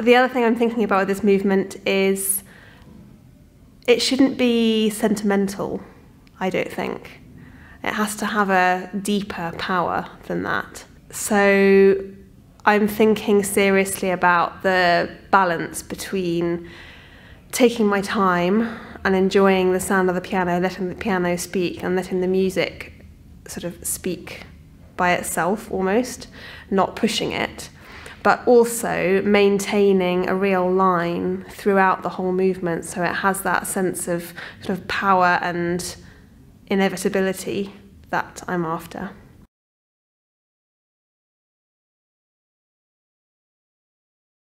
The other thing I'm thinking about with this movement is it shouldn't be sentimental, I don't think. It has to have a deeper power than that. So I'm thinking seriously about the balance between taking my time and enjoying the sound of the piano, letting the piano speak and letting the music sort of speak by itself almost, not pushing it, but also maintaining a real line throughout the whole movement so it has that sense of sort of power and inevitability that I'm after.